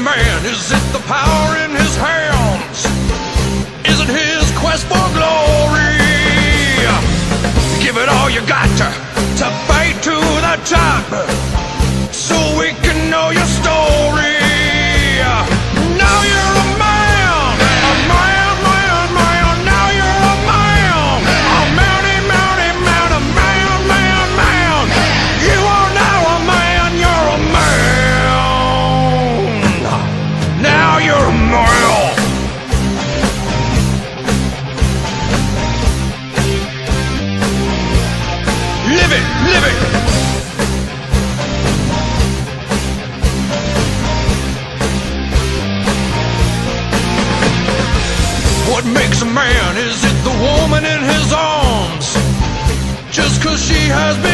man? Is it the power in his hands? Is it his quest for glory? Give it all you got to fight to the top, so we can know your story. Now you're a man, a man, man, man. Now you're a man, a mounty, mounty, man, a man, man, man. You are now a man, you're a man. Now you're a man. Live it, live it. What makes a man? Is it the woman in his arms? Just 'cause she has been